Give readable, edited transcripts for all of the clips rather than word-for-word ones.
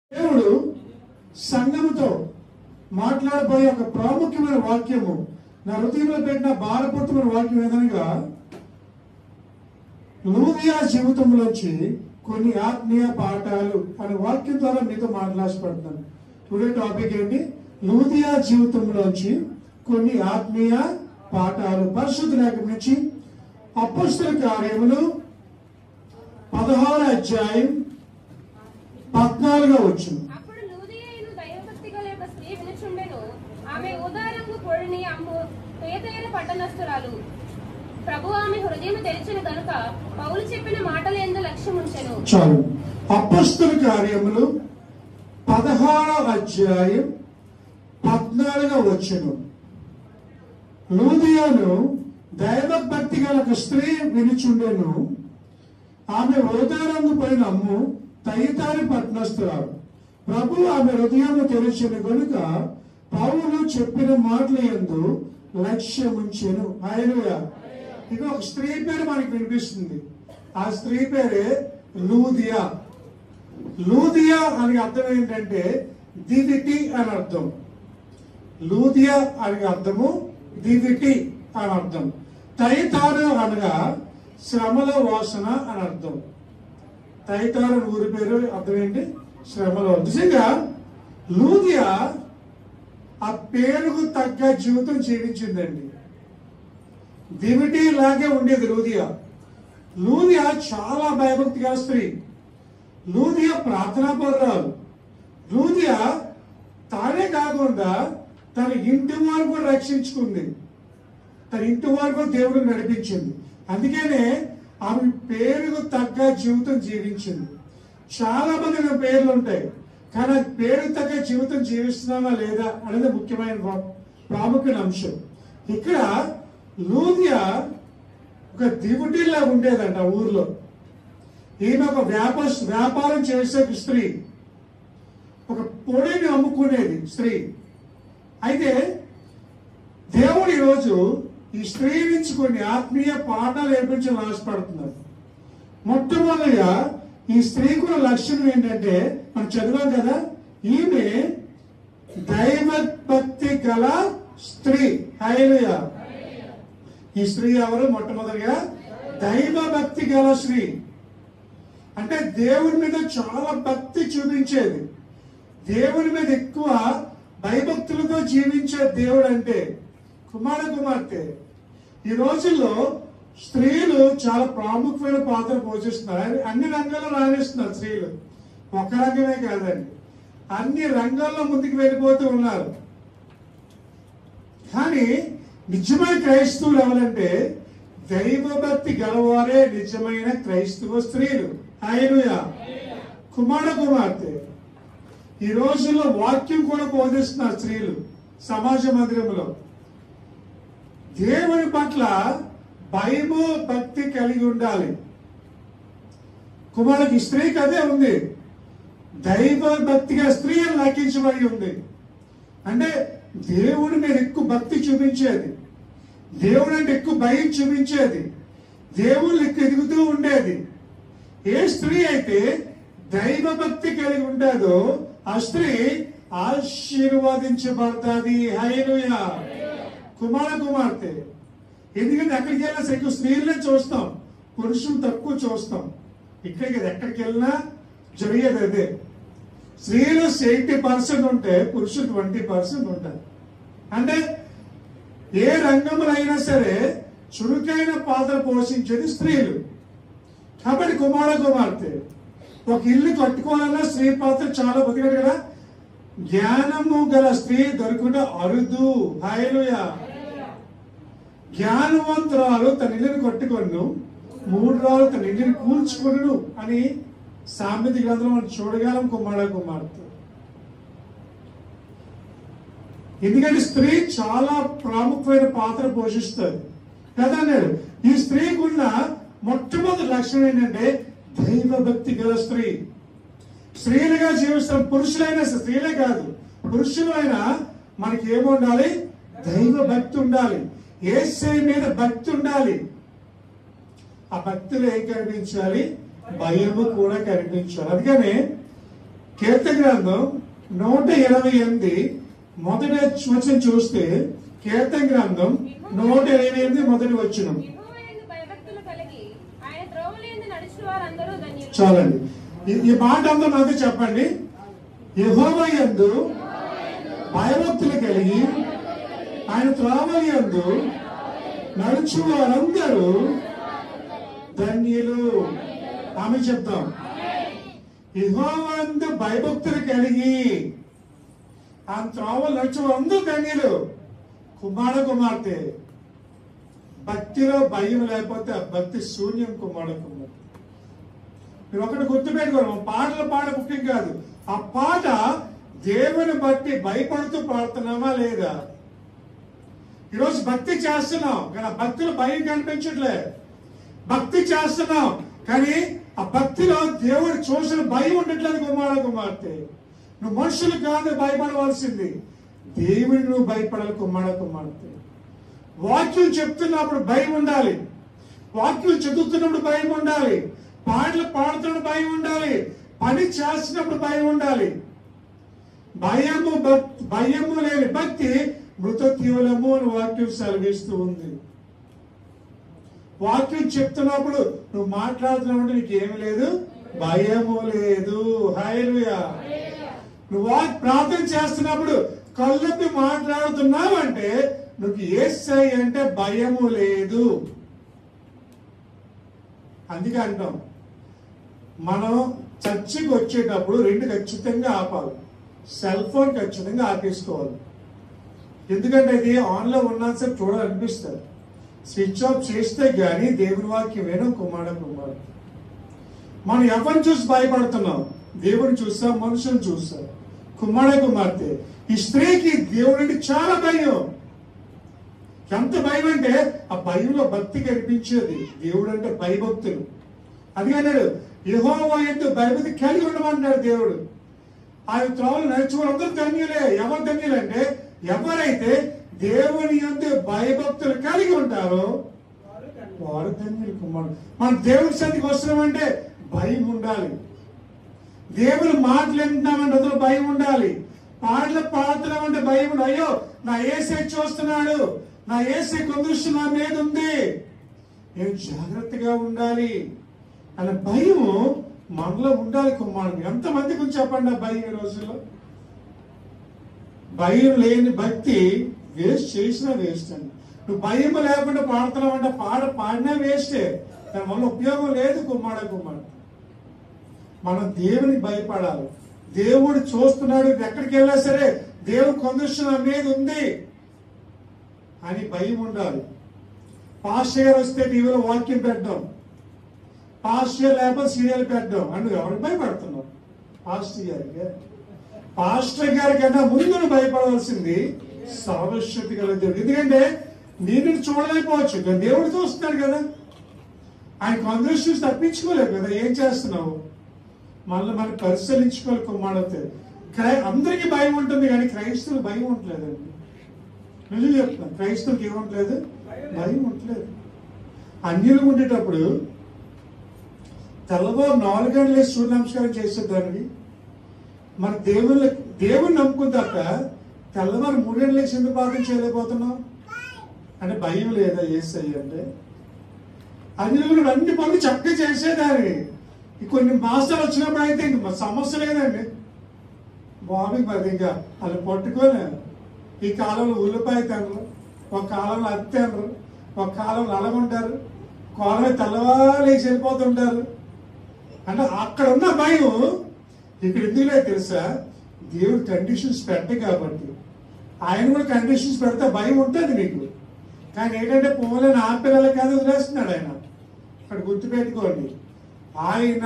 దేవుడు సంఘముతో మాట్లాడబోయే ఒక ప్రాముఖ్యమైన వాక్యము నా హృదయంలో పెట్టిన భారపూర్తమైన వాక్యం ఏదనగా లూదియా జీవితంలోంచి కొన్ని ఆత్మీయ పాఠాలు అనే వాక్యం ద్వారా మీతో మాట్లాడబడుతున్నాను. టుడే టాపిక్ ఏంటి? లూదియా జీవితంలోంచి కొన్ని ఆత్మీయ పాఠాలు. పరిశుద్ధ లేఖనం నుంచి అపోస్తల కార్యములు 16వ అధ్యాయం 14వ వచనం. అప్పుడు లూదియను దైవభక్తి గల ఒక స్త్రీ వినుచుండెను. ఆమె ఊదారంగు పొడిని అమ్ము పేదైన పట్టణస్థురాలు. ప్రభు ఆమె హృదయం తెరిచిన గనుక పౌలు చెప్పిన మాటల యందు లక్ష్యం ఉంచెను. చాలు. అపోస్తల కార్యములు 16వ అధ్యాయం 14వ వచనం. లూదియాను దైవభక్తి గల ఒక స్త్రీ వినుచుండెను. ఆమె హృదయరంగు పైన అమ్ము తైతారి పట్టణస్థురాలు. ప్రభు ఆమె హృదయము తెరిచిన గనుక పౌలు చెప్పిన మాటల యందు లక్ష్యముంచెను. హల్లెలూయా. ఇక ఒక స్త్రీ పేరు మనకి వినిపిస్తుంది. ఆ స్త్రీ పేరే లూదియా. లూదియా అని అర్థం ఏంటంటే దివిటి అని అర్థం. లూదియా అని అర్థము దివిటి అని అర్థం. తైతారు అనగా శ్రమల వాసన అని అర్థం. తైతారు ఊరి పేరు అర్థం ఏంటి? శ్రమల. నిజంగా లూదియా ఆ పేరుకు తగ్గ జీవితం జీవించిందండి. దివిటి లాగే ఉండేది లూదియా. లూదియా చాలా భయభక్తి గల స్త్రీ. లూదియా ప్రార్థనా పరురాలు. లూదియా తానే కాకుండా తన ఇంటి వారు కూడా రక్షించుకుంది. తన ఇంటి వారు కూడా దేవుడిని నడిపించింది. అందుకనే ఆమె పేరుకు తగ్గ జీవితం జీవించింది. చాలా మంది పేర్లు ఉంటాయి, కానీ పేరు తగ్గ జీవితం జీవిస్తున్నామా లేదా అనేది ముఖ్యమైన ప్రాముఖ్యమైన అంశం. ఇక్కడ లూదియా ఒక దివిటిలా ఉండేదంట ఊర్లో. ఈమె ఒక వ్యాపారం చేసే స్త్రీ, ఒక పొడిని అమ్ముకునేది స్త్రీ. అయితే దేవుడు ఈరోజు ఈ స్త్రీ నుంచి కొన్ని ఆత్మీయ పాఠాలు నేర్పించాలని ఆశపడుతున్నారు. మొట్టమొదటిగా ఈ స్త్రీకు లక్ష్యం ఏంటంటే మనం చదివాం కదా, ఈమె దైవభక్తి గల స్త్రీ. హల్లెలూయా. ఈ స్త్రీ ఎవరు? మొట్టమొదటిగా దైవభక్తి గల స్త్రీ. అంటే దేవుని మీద చాలా భక్తి చూపించేది. దేవుని మీద ఎక్కువ భయభక్తులతో జీవించే దేవుడు అంటే కుమార్తె. ఈ రోజుల్లో స్త్రీలు చాలా ప్రాముఖ్యమైన పాత్ర పోషిస్తున్నారు. అన్ని రంగాల్లో రాణిస్తున్నారు స్త్రీలు. ఒక రంగమే కాదండి, అన్ని రంగాల్లో ముందుకు వెళ్ళిపోతూ ఉన్నారు. కానీ నిజమైన క్రైస్తవులు ఎవరంటే దైవభక్తి గలవారే నిజమైన క్రైస్తవ స్త్రీలు. హల్లెలూయా. కుమార్తె. ఈ రోజుల్లో వాక్యం కూడా బోధిస్తున్నారు స్త్రీలు సమాజ మందిరంలో. దేవుని పట్ల భయము భక్తి కలిగి ఉండాలి. కుమారుడికి స్త్రీకి అదే ఉంది. దైవ భక్తిగా స్త్రీ అని లెక్కించబడి ఉంది. అంటే దేవుడి మీద ఎక్కువ భక్తి చూపించేది, దేవుడు అంటే ఎక్కువ భయం చూపించేది, దేవుళ్ళు ఎక్కువ ఎదుగుతూ ఉండేది. ఏ స్త్రీ అయితే దైవ భక్తి కలిగి ఉండేదో ఆ స్త్రీ ఆశీర్వదించబడుతుంది. హల్లెలూయా. కుమార్తె. ఎందుకంటే ఎక్కడికి వెళ్ళినా ఎక్కువ స్త్రీలనే చూస్తాం, పురుషులు తక్కువ చూస్తాం. ఇక్కడికి ఎక్కడికి వెళ్ళినా జరిగేది అదే. స్త్రీలు 80% ఉంటే పురుషులు 20% ఉంటారు. అంటే ఏ రంగంలో అయినా సరే చురుకైన పాత్ర పోషించేది స్త్రీలు. కాబట్టి కుమార్తె ఒక ఇల్లు కట్టుకోవాలన్నా స్త్రీ పాత్ర చాలా బతికాడు కదా. జ్ఞానము గల స్త్రీ దొరకకుండా అరుదు. హల్లెలూయా. జ్ఞానవంతురాలు తన ఇల్లుని కట్టుకొను, మూఢురాలు తన ఇల్లుని కూల్చుకొను అని సామెత గ్రంథంలో మనం చూడగలం. కుమార్తె. ఎందుకంటే స్త్రీ చాలా ప్రాముఖ్యమైన పాత్ర పోషిస్తుంది కదా అన్నాడు. ఈ స్త్రీకి ఉన్న మొట్టమొదటి లక్షణం ఏంటంటే దైవభక్తి గల స్త్రీ. స్త్రీలుగా జీవిస్తాం. పురుషులైనా స్త్రీలే కాదు, పురుషులైనా మనకి ఏముండాలి? దైవ భక్తి ఉండాలి. యేసే మీద భక్తి ఉండాలి. ఆ భక్తిలో ఏం కనిపించాలి? భయము కూడా కనిపించాలి. అందుకనే కీర్తన గ్రంథం 128 మొదటి వచనం చూస్తే, కీర్తన గ్రంథం 128 మొదటి వచనం. యెహోవా యందు భయభక్తులు కలిగి ఆయన త్రోవల యందు నడుచు వారందరూ ధన్యులు. చాలండి. ఈ మాట అందరూ నాతో చెప్పండి. యెహోవా యందు భయభక్తులు కలిగి ఆయన త్రోవల యందు నడుచు వారందరూ ధన్యులు. ఆమె చెప్తాం. యెహోవా యందు భయభక్తులు కలిగి ఆ త్రోవలు నడుచు అందరూ ధన్యులు. కుమార్తె భక్తిలో భయం లేకపోతే ఆ భక్తి శూన్యం. కుమార్తె మీరు ఒకటి గుర్తుపెట్టుకోరు, పాటలు పాడ ముఖ్యం కాదు. ఆ పాట దేవుని బట్టి భయపడుతూ పాడుతున్నామా లేదా? ఈరోజు భక్తి చేస్తున్నాం కానీ ఆ భక్తిలో భయం కనిపించట్లే. భక్తి చేస్తున్నాం కానీ ఆ భక్తిలో దేవుడు చూసిన భయం ఉండట్లేదు. కుమార్తె నువ్వు మనుషులు కాదు భయపడవలసింది, దేవుని నువ్వు భయపడాలి. కుమార్తె వాక్యం చెప్తున్నప్పుడు భయం ఉండాలి, వాక్యం చదువుతున్నప్పుడు భయం ఉండాలి, పాటలు పాడుతున్నప్పుడు భయం ఉండాలి, పని చేస్తున్నప్పుడు భయం ఉండాలి. భయము లేని భక్తి మృతత్యులము అని వాక్యం సెలవిస్తూ ఉంది. వాక్యం చెప్తున్నప్పుడు నువ్వు మాట్లాడుతున్నప్పుడు నీకు ఏమి లేదు, భయము లేదు. హల్లెలూయా. నువ్వు ప్రార్థన చేస్తున్నప్పుడు కళ్ళొప్పి మాట్లాడుతున్నావు అంటే నువ్వు యేసై అంటే భయము లేదు. అందుకే అంటాం, మనం చర్చికి వచ్చేటప్పుడు 2 ఖచ్చితంగా ఆపాలి. సెల్ ఫోన్ ఖచ్చితంగా ఆపేసుకోవాలి. ఎందుకంటే ఇది ఆన్లో ఉన్నంతసేపు చూడాలనిపిస్తుంది. స్విచ్ ఆఫ్ చేస్తే గానీ దేవుని వాక్యం వినం. కుమార్తె మనం ఎవరిని చూసి భయపడుతున్నాం? దేవుని చూస్తాం, మనుషులను చూస్తాం. కుమార్తె ఈ స్త్రీకి దేవుడి చాలా భయం. ఎంత భయం అంటే ఆ భయంలో భక్తి కనిపించేది. దేవుడు అంటే భయభక్తులు. అది అన్నాడు, యెహోవా యందు భయభక్తి కలిగి ఉండమన్నాడు దేవుడు. ఆయన త్రోవలు నడుచుకుని అందరూ ధన్యులే. ఎవరు ధన్యులంటే ఎవరైతే దేవుని యందు భయభక్తులు కలిగి ఉంటారో వారు ధన్యులు. కుమారుడు మన దేవుని సన్నిధికి వస్తున్నామంటే భయం ఉండాలి. దేవుని మాటలు వింటున్నామంటే అందులో భయం ఉండాలి. పాటలు పాడుతున్నామంటే భయం ఉండాలి. అయ్యో నా యేసే చూస్తున్నాడు, నా యేసే కొందృష్టి నా మీద ఉంది, నేను జాగ్రత్తగా ఉండాలి అనే భయం మనలో ఉండాలి. కుమారుడు ఎంతమంది గురించి చెప్పండి ఆ భయం ఈ రోజుల్లో? భయం లేని భక్తి వేస్ట్ చేసినా వేస్ట్ అండి. నువ్వు భయం లేకుండా పాడుతున్నావు అంటే పాడినా వేస్టే, దానివల్ల ఉపయోగం లేదు. కుమారుడు మనం దేవుని భయపడాలి. దేవుడు చూస్తున్నాడు, ఎక్కడికి వెళ్ళా సరే దేవుడు కొందృష్టి నా మీద ఉంది అని భయం ఉండాలి. పాస్టర్ గారు వస్తే టీవీలో వాక్యం పెట్టడం, పాస్టర్ లేకపోతే సీరియల్ పెట్టడం అంటే ఎవరికి భయపడుతున్నావు? పాస్టర్ గారి కన్నా ముందు భయపడవలసింది సర్వశక్తి గల దేవుడు. ఎందుకంటే నేను చూడలేకపోవచ్చు కానీ దేవుడు చూస్తున్నాడు కదా. ఆయన కొందరు తప్పించుకోలేదు కదా. ఏం చేస్తున్నావు? మనం పరిశీలించుకోవాలి. కుమార్తె అందరికీ భయం ఉంటుంది కానీ క్రైస్తవులు భయం ఉండలేదండి. నిజం చెప్తున్నాను, క్రైస్తవులకి ఏముంటలేదు, భయం ఉండలేదు. అన్యులు ఉండేటప్పుడు తెల్లవారు 4 గంటలే సూర్య నమస్కారం చేసేదానికి మన దేవుని నమ్ముకుందాక తెల్లవారు 3 గంటలే ఎందుకు పాఠం చేయలేకపోతున్నాం అంటే భయం లేదా? యేసయ్య అంటే అన్యులు అన్ని పనులు చక్కగా చేసేదాన్ని. కొన్ని మాసాలు వచ్చినప్పుడు అయితే ఇంక సమస్య లేదండి. బాబుకి మరి ఇంకా వాళ్ళు పట్టుకోలేరు. ఈ కాలంలో ఉల్లిపాయ తినరు, ఒక కాలంలో అత్తి తినరు, ఒక కాలంలో అలగుంటారు, కాలంలో తెల్లవారేసి వెళ్ళిపోతుంటారు. అంటే అక్కడ ఉన్న భయం ఇక్కడ ఎందుకులే తెలుసా? దేవుడు కండిషన్స్ పెట్ట కాబట్టి. ఆయన కూడా కండిషన్స్ పెడితే భయం ఉంటుంది నీకు. కానీ ఏంటంటే పోలేని ఆ పిల్లలు కాదు వదిలేస్తున్నాడు ఆయన. అక్కడ గుర్తుపెట్టుకోండి, ఆయన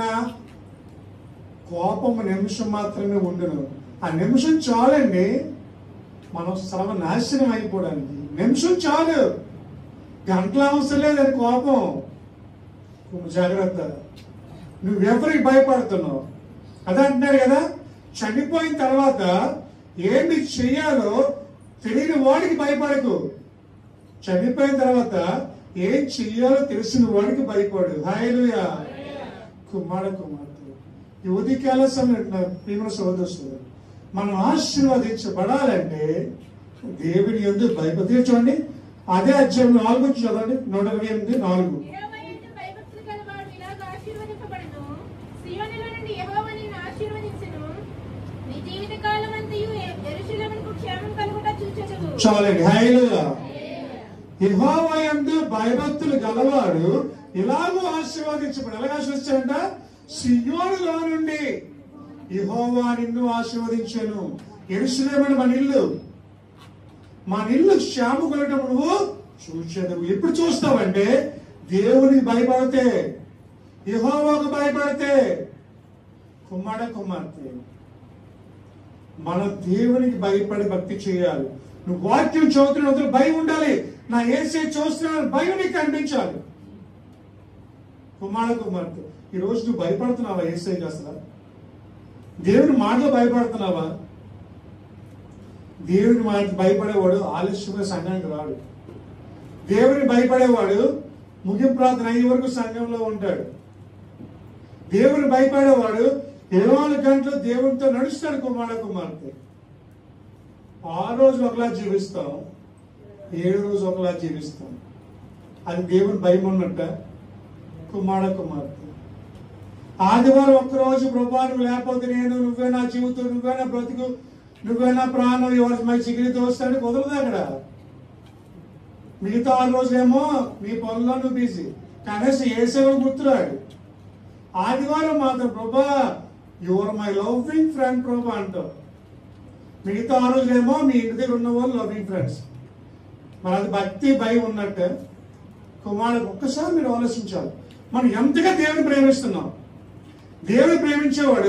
కోపం నిమిషం మాత్రమే ఉండును. ఆ నిమిషం చాలండి మనం సర్వనాశనం అయిపోవడానికి. నిమిషం చాలు, గంటల అవసరం లేదని కోపం. జాగ్రత్త, నువ్వెవరికి భయపడుతున్నావు? అదే అంటున్నాడు కదా, చనిపోయిన తర్వాత ఏంటి చెయ్యాలో తెలియని వాడికి భయపడకు. చనిపోయిన తర్వాత ఏం చెయ్యాలో తెలిసిన వాడికి భయపడు. హల్లెలూయా. కుమార్తె ఈ ఉదయకాల సమయంలో ప్రియమైన సహోదరులు, మనం ఆశీర్వదించబడాలంటే దేవుని యందు భయభక్తి. చూడండి అదే అధ్యాయం 4 చదవండి. 128:4. చాలండి. హల్లెలూయా. యెహోవా యందు భయభక్తులు గలవాడు ఇలాగూ ఆశీర్వదించబడు. ఎలాగ ఆశీర్వదించాడంట? సియోనులో నుండి యెహోవా నిన్ను ఆశీర్వదించాను. యెరూషలేము మన ఇల్లు క్షేమం కలగటం నువ్వు చూసేదవు. ఎప్పుడు చూస్తావంటే దేవునికి భయపడితే, యెహోవాకు భయపడితే. కుమార్తె, మన దేవునికి భయపడి భక్తి చేయాలి. నువ్వు వాక్యం చదువుతున్న భయం ఉండాలి. నా యేసయ్య చూస్తున్నాను భయం నీకు కనిపించాలి. కుమార్తె, ఈరోజు నువ్వు భయపడుతున్నావా యేసయ్యకి? అసలు దేవుని మాటలు భయపడుతున్నావా? దేవుని మాట భయపడేవాడు ఆలస్యంగా సంఘానికి రాడు. దేవుని భయపడేవాడు ముగింపు ప్రార్థన అయ్యే వరకు సంఘంలో ఉంటాడు. దేవుని భయపడేవాడు 24 గంటలు దేవునితో నడుస్తాడు. కుమార్తె, 6 రోజు ఒకలా జీవిస్తాం, 7 రోజు ఒకలా జీవిస్తాం. అది దేవుని భయం ఉన్నట్ట? కుమార్తె, ఆదివారం ఒక్కరోజు ప్రభా నువ్వు లేకపోతే నేను, నువ్వే నా జీవితం, నువ్వే నా బ్రతుకు, నువ్వే నా ప్రాణం, ఎవరి మై చిగిరి దోస్తాడు కుదరదు అక్కడ. మిగతా 6 రోజులేమో నీ పనుల్లో నువ్వు బిజీ, కనీసం ఏ సేవ గుర్తురాడు. ఆదివారం మాత్రం ప్రభా యువర్ మై లవింగ్ ఫ్రెండ్ ప్రభా అంటావు. మిగతా 6 రోజులేమో మీ ఇంటి దగ్గర ఉన్న వాళ్ళు లవింగ్ ఫ్రెండ్స్. మరి అది భక్తి భయం ఉన్నట్టు. కుమారుడు, ఒక్కసారి మీరు ఆలోచించాలి, మనం ఎంతగా దేవుని ప్రేమిస్తున్నాం. దేవుని ప్రేమించేవాడు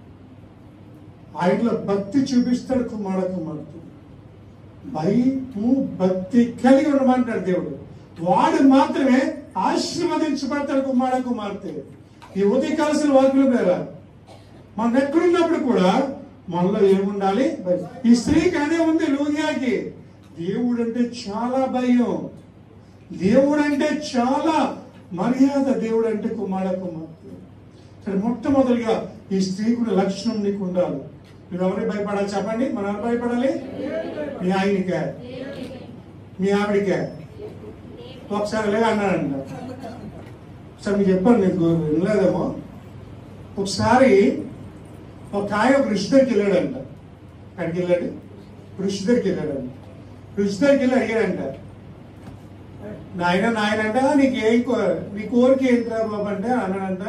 ఆయనలో భక్తి చూపిస్తాడు. కుమార్తె, భయము భక్తి కలిగి ఉండమంటాడు దేవుడు. వాడు మాత్రమే ఆశీర్వదించబడతాడు. కుమార్తె, ఈ ఉదయకాల్సిన వాక్యం పేరా మనం ఎక్కడున్నప్పుడు కూడా మనలో ఏముండాలి? ఈ స్త్రీకి అదే ఉంది. లూదియాకి దేవుడు అంటే చాలా భయం, దేవుడు అంటే చాలా మర్యాద. దేవుడు అంటే కుమార్తె. సరే, మొట్టమొదటిగా ఈ స్త్రీకున్న లక్షణం నీకు ఉండాలి. నువ్వు ఎవరికి భయపడాలి చెప్పండి? మనం ఎవరు భయపడాలి? మీ ఆయనకే, మీ ఆవిడికే. ఒకసారి లేక అన్నాడంట. సార్ మీకు చెప్పాను, నీకు వినలేదేమో. ఒకసారి ఒక ఆయన ఒక ఋషి దగ్గరికి వెళ్ళాడంట. అక్కడికి వెళ్ళాడు, ఋషి దగ్గరికి వెళ్ళాడంట. ఋషి దగ్గరికి వెళ్ళి అడిగాడంట, నాయన అంట నీ కోరిక ఏంట్రా బాబు అంటే అన్నాడంట,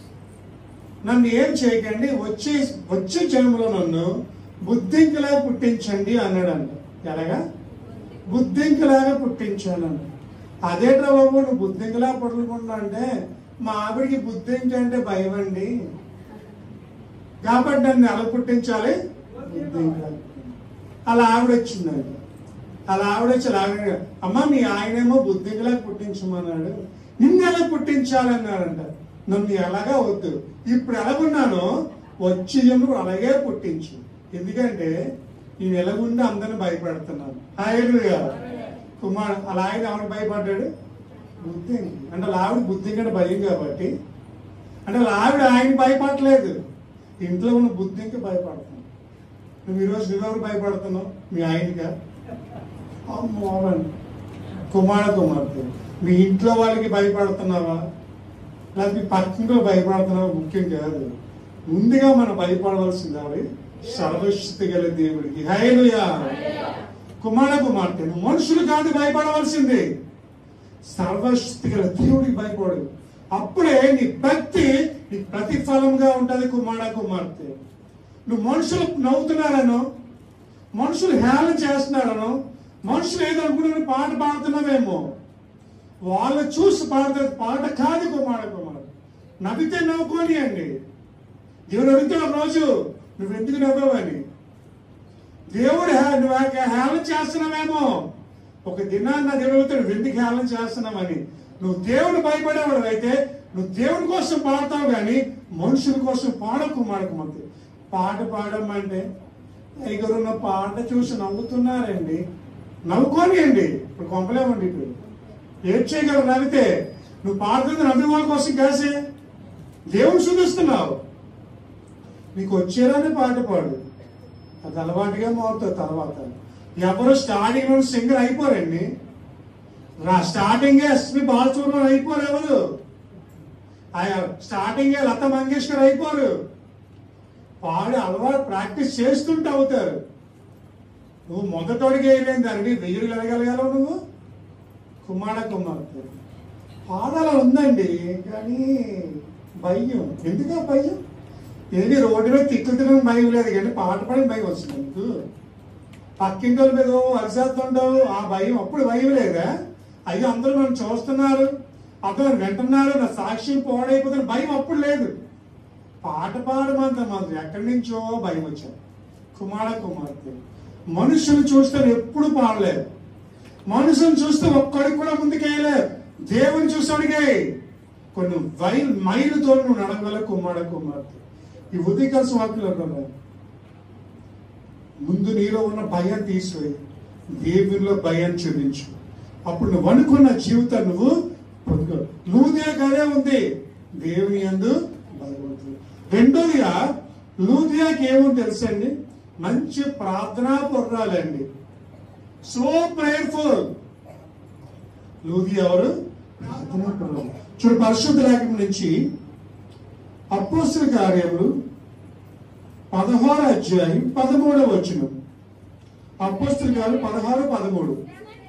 నన్ను ఏం చేయకండి, వచ్చే జన్మలో నన్ను బుద్ధింకలాగా పుట్టించండి అన్నాడంట. ఎలాగా? బుద్ధింకలాగా పుట్టించానంట. అదేట్రా బాబు నువ్వు బుద్ధింకలా పుట్టకుండా అంటే, మా ఆవిడికి బుద్ధింక అంటే భయం అండి, కాబట్టి నన్ను ఎలా పుట్టించాలి? బుద్ధింక. అలా ఆవిడ వచ్చిందంట. అలా ఆవిడ వచ్చి అమ్మ మీ ఆయనేమో బుద్ధింకలా పుట్టించమన్నాడు, నిన్ను ఎలా పుట్టించాలన్నాడంట. నన్ను ఎలాగా వద్దు, ఇప్పుడు ఎలాగున్నానో వచ్చి జన్మకు అలాగే పుట్టించు, ఎందుకంటే నేను ఎలాగుండి అందరిని భయపెడుతున్నాను. హల్లెలూయా. అలా ఆయన ఎవరికి భయపడ్డాడు? బుద్ధి అంటే అలా ఆవిడ బుద్ధి కంటే భయం కాబట్టి, అంటే అలా ఆవిడ ఆయన భయపడలేదు, ఇంట్లో ఉన్న బుద్ధికి భయపడుతున్నావు. నువ్వు ఈరోజు నువ్వెవరు భయపడుతున్నావు? మీ ఆయనగా? అమ్మోరండి. కుమార్తె, మీ ఇంట్లో వాళ్ళకి భయపడుతున్నావా, లేకపోతే మీ పక్కనలో భయపడుతున్నావా? ముఖ్యం కాదు. ముందుగా మనం భయపడవలసింది ఆవిడ సర్వశక్తి గల దేవుడికి. హల్లెలూయా. కుమార్తె, నువ్వు మనుషులు కాదు భయపడవలసింది, సర్వశక్తి గల దేవుడికి భయపడు. అప్పుడే నీ భక్తి నీ ప్రతిఫలంగా ఉంటది. కుమార్తె, నువ్వు మనుషులు నవ్వుతున్నారనో, మనుషులు హేళన చేస్తున్నారనో, మనుషులు ఏదో అనుకుంటున్న పాట పాడుతున్నావేమో, వాళ్ళు చూసి పాడతారు. పాట కాదు కుమార్తె. నవ్వితే నవ్వుకోని అండి. దేవుడు అడుగుతున్న రోజు నువ్వు ఎందుకు నవ్వావని. దేవుడు నువ్వు హేళన చేస్తున్నావేమో, ఒక దినాన్ని నా దేవుడు అడుగుతాడు నువ్వు ఎందుకు హేళన చేస్తున్నావని. నువ్వు దేవుడు భయపడేవాడు అయితే నువ్వు దేవుడి కోసం పాడతావు కానీ మనుషుల కోసం పాడకు. కుమార్తె, పాట పాడమంటే ఐగురున్న పాట చూసి నవ్వుతున్నారండి, నవ్వుకోని అండి. ఇప్పుడు కొంపలేమండి, ఇప్పుడు ఏం చేయగలరు? నవ్వితే నువ్వు పాడుతుంది నవ్వే వాళ్ళ కోసం కాసే దేవుడు చూపిస్తున్నావు. నీకు వచ్చేరాని పాట పాడు, అది అలవాటుగా మారుతుంది. తర్వాత ఎవరు స్టార్టింగ్ లో సింగర్ అయిపోరండి. స్టార్టింగ్ ఎస్పి బాలసుబ్రహ్మణ్యం అయిపోరు, ఎవరు స్టార్టింగ్ లత మంగేష్కర్ అయిపోరు. పాడి అలవాటు ప్రాక్టీస్ చేస్తుంటే అవుతారు. నువ్వు మొదటోడికి వేయలేని దాన్ని 1000 ఎలగలగలవు నువ్వు. కుమార్తె పాడాల ఉందండి, కానీ భయం. ఎందుకు భయం? ఏంటి రోడ్డు మీద తిక్కుతున్న భయం లేదు, కానీ పాట పాడిన భయం వస్తుంది నీకు. పక్కింటి వాళ్ళ మీద అరిసేస్తుంటావు, ఆ భయం. అప్పుడు భయం లేదా? అయ్యో అందరూ నన్ను చూస్తున్నారు, అందరూ వింటున్నారు, నా సాక్ష్యం పోడైపోతున్న భయం అప్పుడు లేదు. పాట పాడమంత మాత్రం ఎక్కడి నుంచో భయం వచ్చారు. కుమార్తె మనుషులు చూస్తే ఎప్పుడు పాడలేదు, మనుషులను చూస్తే ఒక్కడికి కూడా ముందుకేయలేదు. దేవుని చూసాడికే కొన్ని మైలుతో నువ్వు నడగల. కుమార్తె ఈ ఉదయకాల వాక్యం అంటున్నారు, ముందు నీలో ఉన్న భయం తీసివేయి, దేవునిలో భయం చూపించు. అప్పుడు నువ్వు అనుకున్న జీవితం నువ్వు పొందుకో. లూదియా కదే ఉంది, దేవుని యందు భయపడుతుంది. రెండోదిగా లూదియాకి ఏముంది తెలుసండి? మంచి ప్రార్థనా పొర్రాలండి. So prayerful. లూదియా ఎవరు? ప్రార్థనా పొర్రాలు. చూడు, పరిశుద్ధ లేఖనం నుంచి అపోస్తలుల కార్యములు 16వ అధ్యాయం 13వ వచనం. అపోస్తలుల కార్యములు 16:13.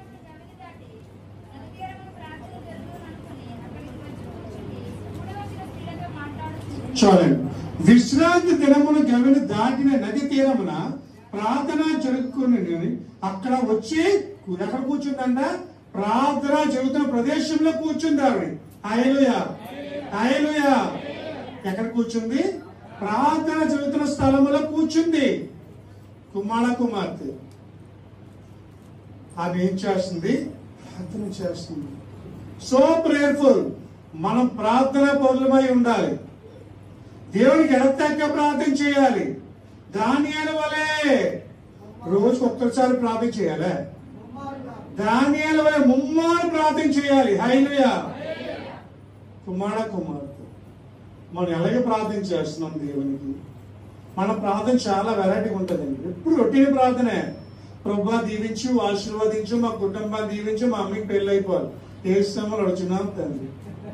చూడండి, విశ్రాంతి దినమును గవిని దాటిన నది తీరమున ప్రార్థన జరుగుకుని అక్కడ వచ్చి ఎక్కడ కూర్చుందంట? ప్రార్థన జరుగుతున్న ప్రదేశంలో కూర్చుంది ఆవిడ. హల్లెలూయా, హల్లెలూయా. ఎక్కడ కూర్చుంది? ప్రార్థన జరుగుతున్న స్థలములో కూర్చుంది. కుమార్తె ఆమె ఏం చేస్తుంది? ప్రార్థన చేస్తుంది. So prayerful. మనం ప్రార్థన పరులమై ఉండాలి. దేవునికి ఎడతెక్క ప్రార్థన చేయాలి. దానియేలు వలె రోజుకు ఒక్కసారి ప్రార్థన చేయాలి. దానియేలు వలె ముమ్మారు ప్రార్థన చేయాలి. హల్లెలూయా. కుమార్తె మనం ఎలాగే ప్రార్థన చేస్తున్నాం దేవునికి? మన ప్రార్థన చాలా వెరైటీగా ఉంటుందండి. ఎప్పుడు రొటీన్ ప్రార్థనే. ప్రభువా దీవించు, ఆశీర్వదించు, మా కుటుంబాన్ని దీవించు, మా అమ్మకి పెళ్ళి అయిపోవాలి, ఏ సమయంలో అడుగుతున్నాం తండ్రి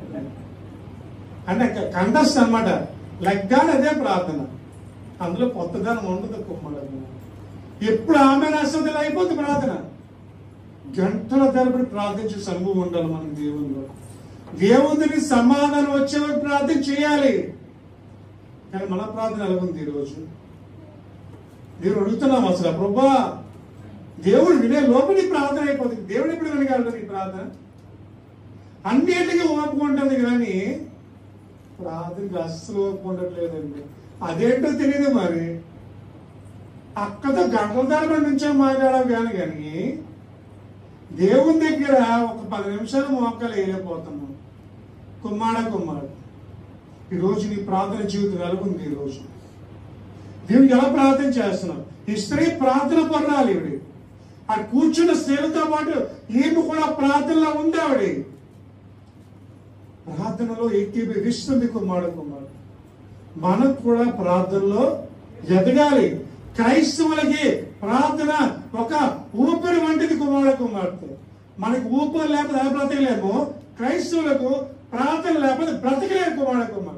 అంటే కంటెస్ట్ అనమాట. లెగ్గానే అదే ప్రార్థన, అందులో కొత్తదనం ఉండదు. కుమ్మడం ఎప్పుడు ఆమె అసలు అయిపోతుంది ప్రార్థన. గంటల తరబడి ప్రార్థించే అనుభవం ఉండాలి మనం దేవునిలో. దేవునికి సమాధానం వచ్చేవారు ప్రార్థన చేయాలి. కానీ మన ప్రార్థన ఎలాగుంది ఈరోజు? దేవుడు అడుగుతున్నాం అసలు, ప్రభువా దేవుడు వినే లోపలి ప్రార్థన అయిపోతుంది. దేవుడు ఎప్పుడు వినగలడు నీ ప్రార్థన? అన్నిటికీ ఒప్పుకుంటుంది, కానీ ప్రార్థనకి అస్సలు ఒప్పుకుంటట్లేదండి. అదేంటో తెలియదు మరి. అక్కతో గంటల తరబడి నుంచో మాట్లాడావు కానీ దేవుని దగ్గర ఒక 10 నిమిషాలు మోకాలు వేయలేకపోతున్నాం. కుమార్తె ఈరోజు నీ ప్రార్థన జీవితం ఎలాగుంది? ఈరోజు దేవునికి ఎలా ప్రార్థన చేస్తున్నాం? ఈ స్త్రీ ప్రార్థన పర్రాలి. ఈవిడ ఆ కూర్చున్న స్త్రీలతో పాటు ఈమె కూడా ప్రార్థనలో ఉంది. ఆవిడ ప్రార్థనలో ఏకీభవిస్తుంది. కుమార్తె మనకు కూడా ప్రార్థనలో ఎదగాలి. క్రైస్తవులకి ప్రార్థన ఒక ఊపిరి వంటిది. కుమార్తె మనకి ఊపిరి లేకపోతే ఎలా బ్రతకలేము, క్రైస్తవులకు ప్రార్థన లేకపోతే బ్రతకలేరు. కుమార్తె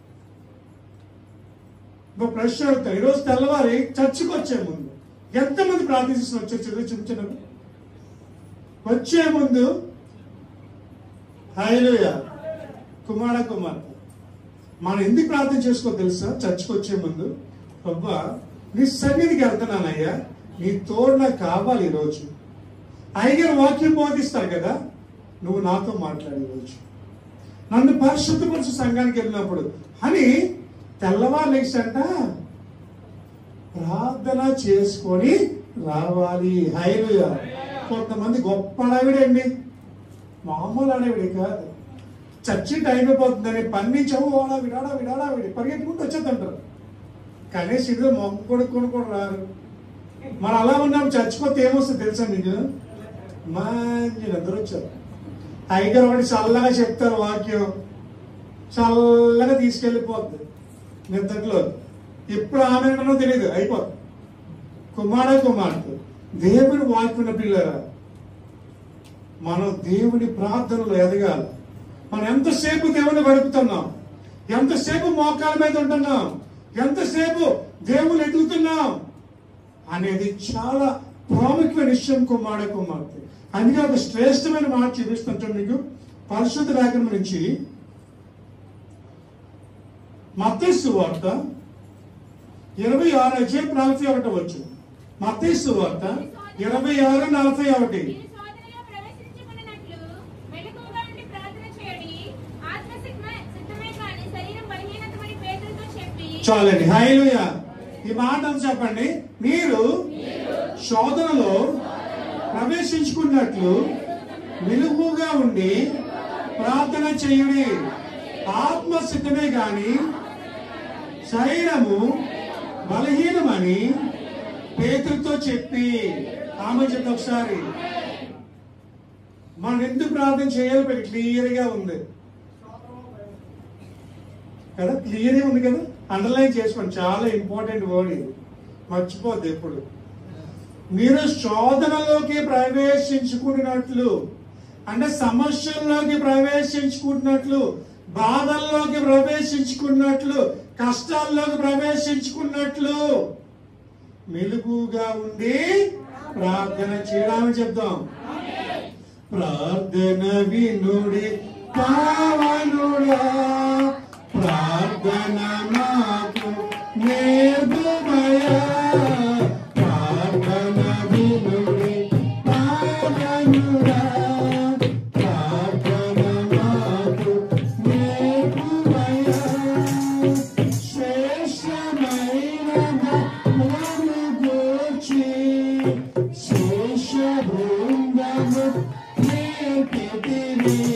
ప్రశ్న అడుగుతారు, ఈరోజు తెల్లవారి చర్చికి వచ్చే ముందు ఎంతమంది ప్రార్థిస్తున్నారు? వచ్చే చిన్న వచ్చే ముందు హల్లెలూయా. కుమార్తె మనం ఎందుకు ప్రార్థన చేసుకో తెలుసా? చర్చికి వచ్చే ముందు, అబ్బా నీ సన్నిధికి వెళ్తున్నానయ్యా, నీ తోడు నాకు కావాలి. ఈరోజు అయ్యగారు వాక్యం బోధిస్తారు కదా, నువ్వు నాతో మాట్లాడే రోజు, నన్ను పరిశుద్ధపరచు సంఘానికి వెళ్ళినప్పుడు అని తెల్లవారు లేచంట ప్రార్థన చేసుకొని రావాలి. హల్లెలూయా. కొంతమంది గొప్ప అడవిడండి, మామూలు అడవిడి కాదు. చర్చి టైం అయిపోతుందని పని నుంచి విడావిడి పరిగెత్తుకుంటూ వచ్చేద్దంటారు. కనీసం ఇదో మొక్క కొడుకొని కూడా రారు. మనం అలా ఉన్నాం. చచ్చిపోతే ఏమొస్తుంది తెలుసా నీకు? మంచి నిద్ర వచ్చారు. అయ్యగారు ఒకటి చల్లగా చెప్తారు వాక్యం, చల్లగా తీసుకెళ్ళిపోద్ది నిద్రలో. ఎప్పుడు ఆమె అంటానో తెలియదు, అయిపోతుంది. కుమార్తె దేవుని వాక్యం పిల్లరా, మనం దేవుని ప్రార్థనలో ఎదగాలి. మనం ఎంతసేపు దేవుని గడుపుతున్నాం, ఎంతసేపు మోకాల మీద ఉంటున్నాం, ఎంతసేపు దేవుని ఎదుగుతున్నాం అనేది చాలా ప్రాముఖ్యమైన విషయం. కుమార్తె అందుకే ఒక శ్రేష్టమైన మాట చూపిస్తుంటాం మీకు పరిశుద్ధ లేఖనం నుంచి. మత్తయి సువార్త 26:41 వచ్చు. మత్తయి సువార్త 26:41. చాలండి, హల్లెలూయా. ఈ మాట చెప్పండి. మీరు శోధనలో ప్రవేశించుకున్నట్లు నిలువుగా ఉండి ప్రార్థన చేయుడి. ఆత్మ సిద్ధమే గాని శరీరము బలహీనమని పేతురుతో చెప్పి. ఆమె చెప్తే ఒకసారి మనం ఎందుకు ప్రార్థన చేయాలి క్లియర్ గా ఉంది కదా, క్లియర్ గా ఉంది కదా. అండర్లైన్ చేసుకోండి, చాలా ఇంపార్టెంట్ వర్డ్ ఇది, మర్చిపోద్ది ఎప్పుడు. మీరు శోధనలోకి ప్రవేశించుకున్నట్లు అంటే సమస్యల్లోకి ప్రవేశించుకున్నట్లు, బాధల్లోకి ప్రవేశించుకున్నట్లు, కష్టాల్లోకి ప్రవేశించుకున్నట్లు మెలుగుగా ఉండి ప్రార్థన చేయడానికి చెప్తాం. ప్రార్థన వినుడి పావనుడా, ప్రార్థన మాకు నేర్పుమయా. ప్రార్థన వినుడి పావనుడా, ప్రార్థన మాకు నేర్పుమయా. శ్రేష్టమైన మమ్మును గూర్చి శేష బృందము నేర్పితివి.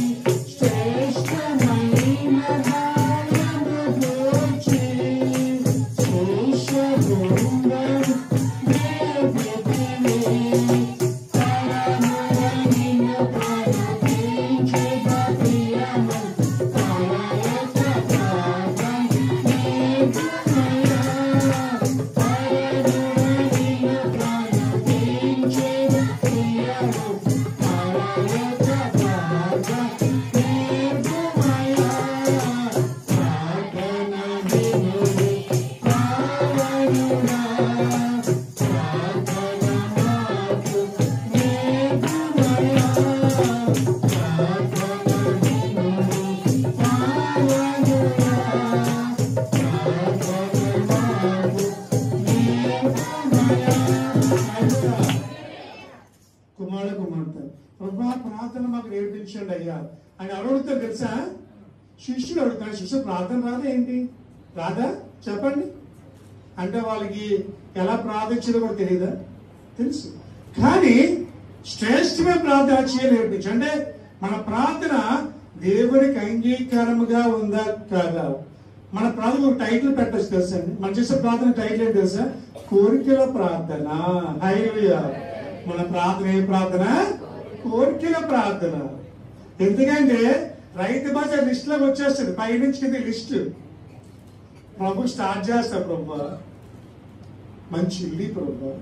ప్రార్థన మాకు నేర్పించండి అయ్యా అని అడుగుతా తెలుసా. శిష్యుడు అడుగుతాడు, శిష్యుడు ప్రార్థన రాదా ఏంటి, రాదా చెప్పండి అంటే వాళ్ళకి ఎలా ప్రార్థించదో కూడా తెలియదా, తెలుసు. కానీ శ్రేష్టమైన ప్రార్థన చేయాలి నేర్పించు. అంటే మన ప్రార్థన దేవునికి అంగీకారముగా ఉందా కాదా. మన ప్రార్థన ఒక టైటిల్ పెట్టచ్చు తెలుసా అండి. మనం చేసే ప్రార్థన టైటిల్ ఏంటి తెలుసా, కోరికల ప్రార్థన. హల్లెలూయా. మన ప్రార్థన ఏ ప్రార్థన, కోరికల ప్రార్థన. ఎందుకంటే రైతు బజార్ లిస్ట్ లోకి వచ్చేస్తుంది, పైనుంచి కింద లిస్ట్. ప్రభు స్టార్ట్ చేస్తా, ప్రభు మంచి ఇల్లు, ప్రభు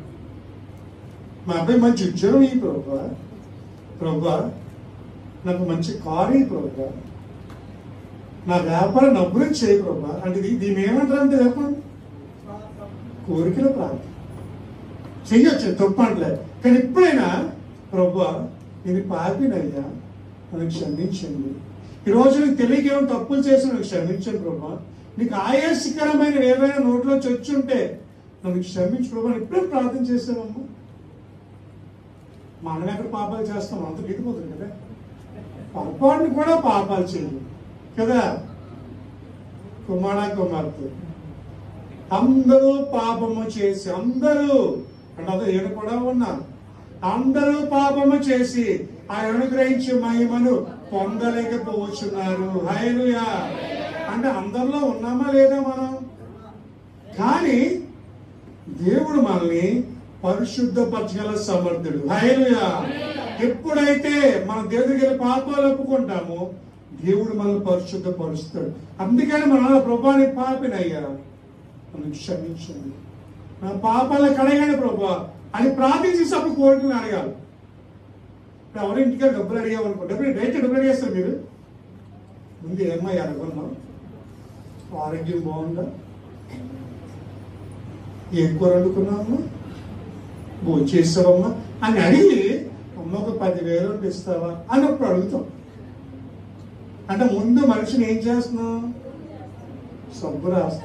మా అబ్బాయి మంచి ఉద్యోగం ఈ, ప్రభు నాకు మంచి కారు ఈ, ప్రభు నా వ్యాపారం అభివృద్ధి చేయి ప్రభు అంటే. దీన్ని ఏమంటారు అంటే చెప్పండి, కోరికల ప్రార్థన. చెయ్యొచ్చు, తప్పట్లేదు. కానీ ఎప్పుడైనా ప్రభు నేను పాపినయ్యా, నన్ను క్షమించండి. ఈరోజు నీకు తెలియక ఏమైనా తప్పులు చేసి నన్ను క్షమించండి ప్రభు. నీకు ఆయాసకరమైన ఏవైనా నోట్లో చొచ్చుంటే నన్ను క్షమించు ప్రభు. ఎప్పుడైనా ప్రార్థన చేస్తామమ్మా. మనం ఎక్కడ పాపాలు చేస్తాం, అంత దిగిపోతుంది కదా. పొరపాటును కూడా పాపాలు చేయదు కదా. కుమార్తె అందరూ పాపము చేసి, అందరూ అంటే నేను కూడా ఉన్నాను, అందరూ పాపము చేసి ఆయన అనుగ్రహించే మహిమను పొందలేకపోతున్నారు. హల్లెలూయా. అంటే అందరిలో ఉన్నామా లేదా మనం. కానీ దేవుడు మనల్ని పరిశుద్ధపరచగల సమర్థుడు. హల్లెలూయా. ఎప్పుడైతే మనం దేవుడికి పాపాలు ఒప్పుకుంటామో దేవుడు మనల్ని పరిశుద్ధపరుస్తాడు. అందుకని మన ప్రభాని పాపినయ్యా, నన్ను క్షమించండి, నా పాపాలు కడగండి ప్రభువా అని ప్రార్థించేటప్పుడు కోరికలు అడగాలి. ఎవరి ఇంటికి డబ్బులు అడిగామనుకో, డబ్బులు అడిగేస్తారు మీరు. ముందు ఏమై అడగన్నావు, ఆరోగ్యం బాగుందా, ఏం కూర వండుకున్నావమ్మా, భోజనం చేస్తావమ్మా అని అడిగి అమ్మ ఒక 10,000 ఇస్తావా అని అప్పుడు అడుగుతాం. అంటే ముందు మనిషిని ఏం చేస్తున్నాం, సబ్బు రాస్తాం.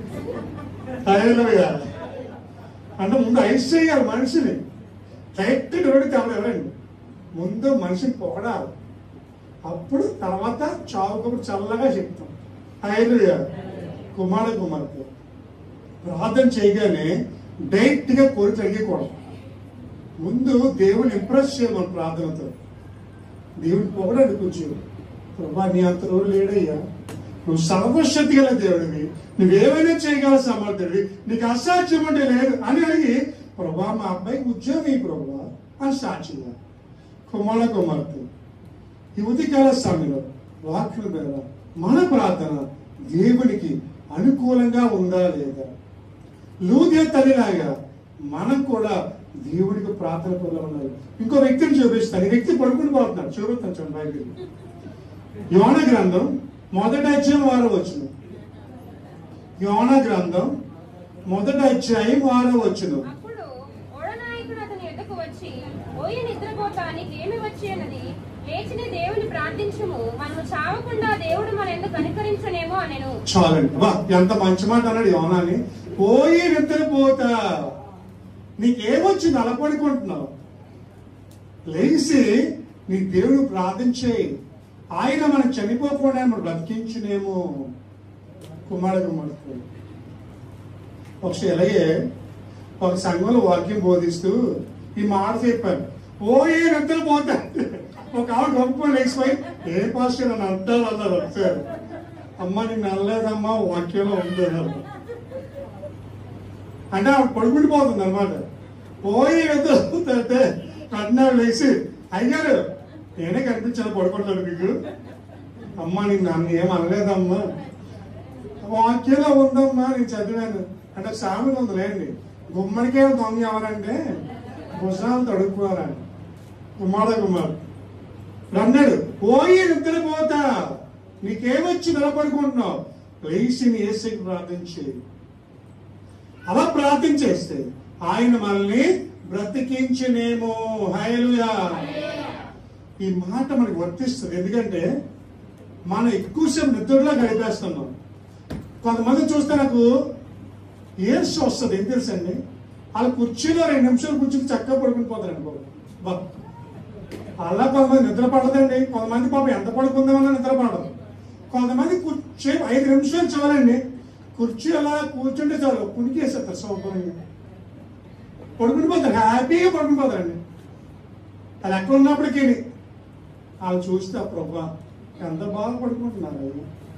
అంటే ముందు ఐస్ చేయాలి మనిషిని, డైరెక్ట్ డోడి తేవలేరండి. ముందు మనిషిని పొగడాలి, అప్పుడు తర్వాత చావుకప్పుడు చల్లగా చెప్తాం. హల్లెలూయా. కుమార్తె ప్రార్థన చేయగానే డైరెక్ట్ గా కోరిక అడిగకూడదు. ముందు దేవుని ఇంప్రెస్ చేయమని ప్రార్థనతో దేవుని పొగడాడు. కూర్చో, ప్రభా నీ అంత రోజు లేడయ్యా, నువ్వు సర్వశక్తి గల దేవుడివి, నువ్వేమైనా చేయగల సమర్థుడివి, నీకు అసాధ్యం అంటే లేదు అని అడిగి, ప్రభా మా అబ్బాయికి ఉద్యోగం ఈ ప్రభా అని సాక్షిగా కుమార్తె ఈ ఉదయకాల సమయంలో వాక్యుల మీద మన ప్రార్థన దేవునికి అనుకూలంగా ఉందా లేదా? లూదియా తల్లిలాగా మనం కూడా దేవుడికి ప్రార్థన పనులు ఉన్నారు. ఇంకో వ్యక్తిని చూపిస్తాను. ఈ వ్యక్తి పడుకుని పోతున్నాడు, చూపిస్తాను చూడండి. బైబిల్ యోనా గ్రంథం 1వ అధ్యాయం 6వ వచనం. యోనా గ్రంథం 1వ అధ్యాయం 6వ వచనం. అప్పుడు ఓడనాయకుడు అతని ఎద్దకు వచ్చి, ఓయి నిద్రపోతానికి ఏమి వచ్చి అన్నది, లేచిన దేవుని ప్రార్థించుము, మనము చావకుండా దేవుడు మన ఎందుకు కనికరించనేమో అనెను. చాలండి, వా ఎంత మంచి మాట అన్నాడు యోనాని. పోయి నిద్రపోతా, నీకేమొచ్చింది, అలా పడుకుంటున్నావు, లేచి నీ దేవుడు ప్రార్థించేయి, ఆయన మనం చనిపోకుండా మనం బ్రతికించునేమో. కుమార్తె ఒకసారి అలాగే ఒక సంఘంలో వాక్యం బోధిస్తూ ఈ మాట చెప్పాను, పోయి నిద్రపోతా. ఒక ఆవిడ గొప్ప లేచిపోయి, ఏ పాస్టర్ అని అంటారు అన్నారు. ఒకసారి అమ్మ నిన్ను అనలేదమ్మా, వాక్యంలో ఉంది అన్నారు. అంటే ఆవిడ పడుకుండిపోతుంది అనమాట. పోయి నిద్రపోతే కన్నాడు లేచి, అయ్యారు నేనే కనిపించాను పడుకుంటాను మీకు, అమ్మ నిన్ను నన్ను ఏం అనలేదమ్మా, వాక్యంలో ఉందమ్మా నేను చదివాను అంటే. సామెత ఉందిలేండి, గుమ్మడికే దొంగ ఎవరంటే భుజాలు తడుపుకోవాలని. కుమార్తె అన్నాడు, పోయి నిద్రపోతా, నీకేమొచ్చి నిలబడుకుంటున్నావు, లేచి నీ యేసుకి ప్రార్థించి. అలా ప్రార్థించేస్తే ఆయన మనల్ని బ్రతికించనేమో. హల్లెలూయా. ఈ మాట మనకు వర్తిస్తుంది, ఎందుకంటే మనం ఎక్కువసేపు నిద్రలో గడిపేస్తున్నాం. కొంతమంది చూస్తే నాకు ఏర్స్ వస్తుంది, ఏం తెలుసండి, వాళ్ళ కుర్చీలో 2 నిమిషాలు కూర్చుని చక్కగా పడుకుని పోతారు అనుకో. అలా కొంతమంది నిద్ర పడదండి. కొంతమంది పాపం ఎంత పడుకుందామన్నా నిద్ర పడదు. కొంతమంది కూర్చో 5 నిమిషాలు చాలండి, కుర్చీ అలా కూర్చుంటే చాలు కునికేసేస్తారు, సౌకర్యంగా పడుకుని పోతారు, హ్యాపీగా పడుకుని పోతారండి. అది ఎక్కడ ఉన్నప్పటికీ వాళ్ళు చూస్తే ప్రభా ఎంత బాగా పడుకుంటున్నారు.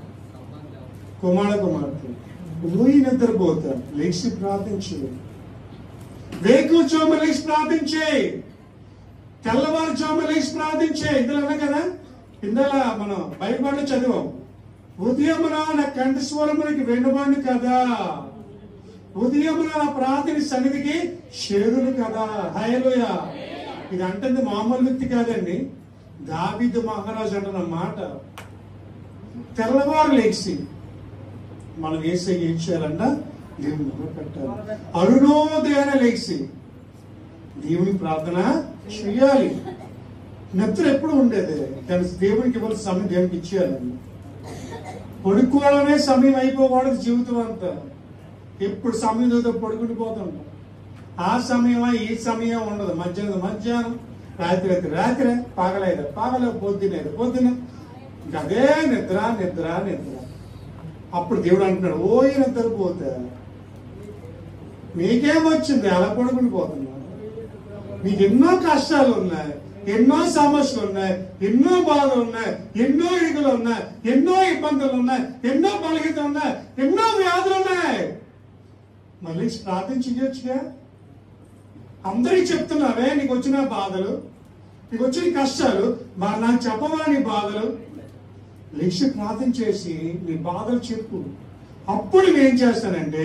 కుమార్తె పోయి నిద్రపోతా, లేచి ప్రార్థించే, వేకువజాము లేచి ప్రార్థించే, తెల్లవారుజాము లేచి ప్రార్థించే. ఇందులో అన్నా కదా, ఇందులో మనం బైబిల్లో చదివాం, ఉదయమున నా కంఠ స్వరమునికి వెనుబండి కదా, ఉదయమున నా ప్రార్థన సన్నిధికి చేరును కదా. హల్లెలూయా. ఇది అంటుంది మామూలు వ్యక్తి కాదండి, దావీదు మహారాజు అంటున్న మాట. తెల్లవారు లేచి మనం ఏం చేయాలన్న దేవుని మొదలు పెట్టాలి. అరుణోదయాన లేచి దేవుని ప్రార్థన చేయాలి. నిద్ర ఎప్పుడు ఉండేది, దేవునికి ఇవ్వాల్సిన సమయం దేవునికి ఇచ్చేయాలండి. పడుకోవాలనే సమయం అయిపోకూడదు జీవితం అంతా. ఎప్పుడు సమయం పడుకుని పోతుంటాం. ఆ సమయమా ఈ సమయం ఉండదు. మధ్యాహ్నం, రాత్రి పగలే పొద్దున అదే నిద్ర. అప్పుడు దేవుడు అంటున్నాడు, ఓయి నిద్రపోతే నీకేమొచ్చింది, అలా పడుకుని పోతున్నా, నీకు ఎన్నో కష్టాలు ఉన్నాయి, ఎన్నో సమస్యలు ఉన్నాయి, ఎన్నో బాధలు ఉన్నాయి, ఎన్నో ఇగులు ఉన్నాయి, ఎన్నో ఇబ్బందులు ఉన్నాయి, ఎన్నో బలహీనతలు ఉన్నాయి, ఎన్నో వ్యాధులు ఉన్నాయి. మళ్ళీ ప్రార్థన చేయొచ్చుగా. అందరికి చెప్తున్నావే నీకు వచ్చిన బాధలు, నీకు వచ్చిన కష్టాలు, మరి నాకు చెప్పవా నీ బాధలు? లేచి ప్రార్థన చేసి నీ బాధలు చెప్పు. అప్పుడు నేను చేస్తానంటే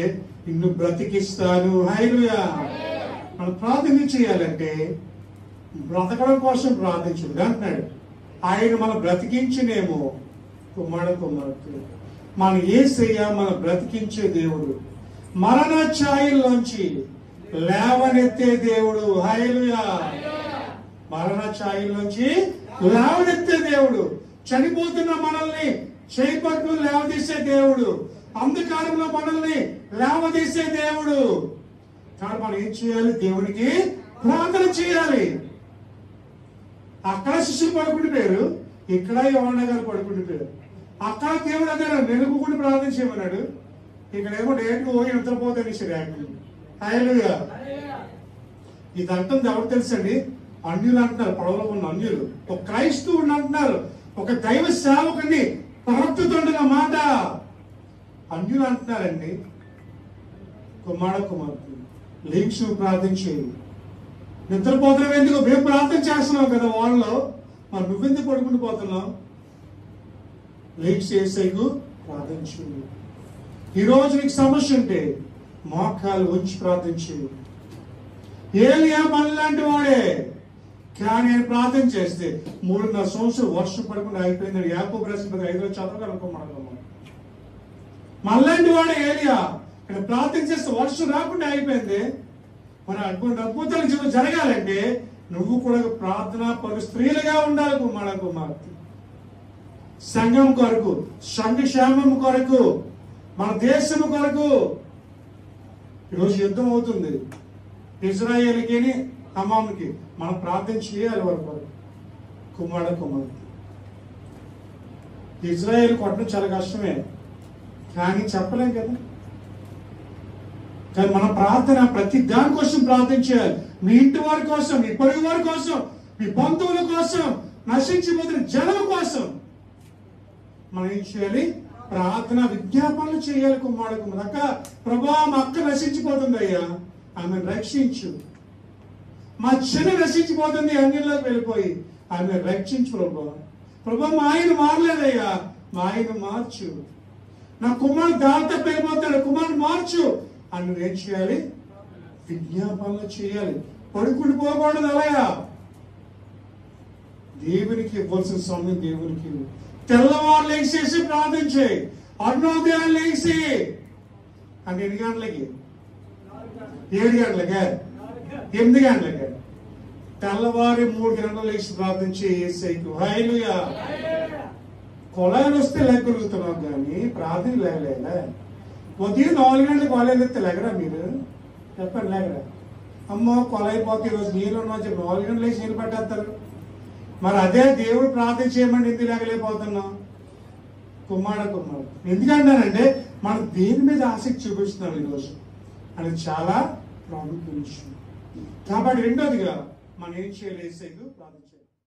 నిన్ను బ్రతికిస్తాను. హల్లెలూయా. మనం ప్రార్థన చేయాలంటే బ్రతకడం కోసం ప్రార్థించుడు అంటున్నాడు. ఆయన మనం బ్రతికించినేమో కుమారుడు. మన యేసయ్య మన బ్రతికించే దేవుడు, మరణ ఛాయల్లోంచి లేవనెత్తే దేవుడు. హల్లెలూయా. మరణ ఛాయల్లోంచి లేవనెత్తే దేవుడు, చనిపోతున్న మనల్ని చేయి పట్టుకుని లేవదీసే దేవుడు, అంధకారంలో మనల్ని లేవదీసే దేవుడు. కానీ మనం ఏం చేయాలి? దేవునికి ప్రార్థన చేయాలి. అక్కడ శిష్యులు పడుకుండిపోయారు, ఇక్కడ యోహాను గారు పడుకుండిపోయారు. అక్కడ దేవుడు దగ్గర వెలుగుకుని ప్రార్థన చేయమన్నాడు, ఇక్కడేమో డేట్లు పోయి నిద్రపోతాను శ్రేయాకులు. హల్లెలూయా. ఇది అంటుంది ఎవరు తెలుసండి? అన్యులు అంటున్నారు, పడవలో ఉన్న అన్యులు. ఒక క్రైస్తవుని అంటున్నారు, ఒక దైవ సేవకుని ప్రవర్తితుండగా మాట అన్యులు అంటున్నారండి. కుమార్తె లేచి ప్రార్థించేది. నిద్రపోతున్నావు ఎందుకు? మేము ప్రార్థన చేస్తున్నావు కదా వాళ్ళలో, మరి నువ్వెందుకు పడుకుని పోతున్నావు? లేచి యేసయ్యకు ప్రార్థించు. ఈరోజు నీకు సమస్య ఉంటే మోకాలు ఉంచి ప్రార్థించు. ఏలియా మనలాంటి వాడే, కానీ ఆయన ప్రార్థన చేస్తే 3.5 సంవత్సరాలు వర్షం పడకుండా అయిపోయిందని యాకోబు రాసిన 5వ చదవగలనుకోమన్నాం. మనలాంటి వాడే ఏలియా, ఇక్కడ ప్రార్థన చేస్తే వర్షం రాకుండా అయిపోయింది. మన అటువంటి అద్భుతాలు జీవితం జరగాలంటే నువ్వు కూడా ప్రార్థన పరు స్త్రీలుగా ఉండాలి. కుమార్తె సంఘం కొరకు, సంఘ క్షేమం కొరకు, మన దేశం కొరకు. ఈరోజు యుద్ధం అవుతుంది ఇజ్రాయేల్కి హమాముకి. మనం ప్రార్థన చేయాలి వారి కొరకు. కుమార్తె ఇజ్రాయేల్ కొట్టడం చాలా కష్టమే, కానీ చెప్పలేం కదా. కానీ మన ప్రార్థన ప్రతి దానికోసం ప్రార్థన చేయాలి. మీ ఇంటి వారి కోసం, మీ పొరుగు వారి కోసం, మీ బంధువుల కోసం, నశించిపోతున్న జనం కోసం మనం ఏం చేయాలి? ప్రార్థన విజ్ఞాపనలు చేయాలి. కుమారుడు అక్క, ప్రభా మా అక్క నశించిపోతుంది అయ్యా, ఆమెను రక్షించు. మా చెల్లి నశించిపోతుంది అన్నిలోకి వెళ్ళిపోయి, ఆమె రక్షించు ప్రభా. ప్రభా మా ఆయన మారలేదయ్యా, మా ఆయన మార్చు. నా కుమారుడు దారితో వెళ్ళిపోతాడు, కుమారుడు మార్చు అని నువ్వేం చేయాలి? విజ్ఞాపనలు చేయాలి. పడుకుని పోకూడదు. అలాగా దేవునికి ఇవ్వాల్సిన సమయం దేవునికి. తెల్లవారు లేచేసి ప్రార్థన చేయి. అరుణోదయం లేచి అంటే 8 గంటలకి, 7 గంటలకే, 8 గంటలకే, తెల్లవారి 3 గంటలు లేచి ప్రార్థన చేసేకు. హల్లెలూయా. కొలాయిలు వస్తే లేకగలుగుతున్నాం కానీ ప్రార్థన లేగలేదా? ఉదయం 4 గంటలకు కొలాయిలు ఎత్తే లేకరా మీరు? చెప్పండి, లేకరా? అమ్మో కొలాయి పోతే ఈరోజు నీళ్ళు ఉన్నా చెప్పి 4 గంటలు లేచి నీళ్ళు పట్టేస్తారు. మరి అదే దేవుడు ప్రార్థన చేయమని ఎందుకు లేకలేకపోతున్నాం? కుమారుడు ఎందుకంటానంటే మనం దేని మీద ఆసక్తి చూపిస్తున్నాం ఈరోజు అనేది చాలా ప్రాముఖ్యమైన విషయం. కాబట్టి రెండోదిగా మనం ఏం చేయాలి? యేసయ్యకు ప్రార్థన చేయాలి.